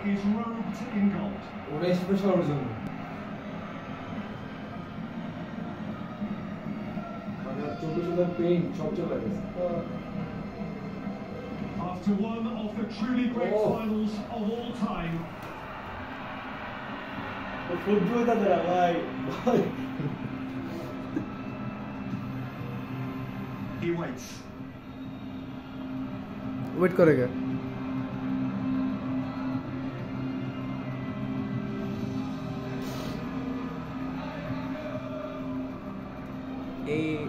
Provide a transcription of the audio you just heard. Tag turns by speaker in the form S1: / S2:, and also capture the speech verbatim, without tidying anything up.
S1: is robed in gold.
S2: ওরা special ওর জন্য মানে চব্বিশ হাজার পেইন্ট সব চলে গেছে
S1: After one of the truly great
S2: oh.
S1: finals of all time.
S2: Football দাদা ভাই ভাই
S1: He waits.
S3: वेट करेगा ए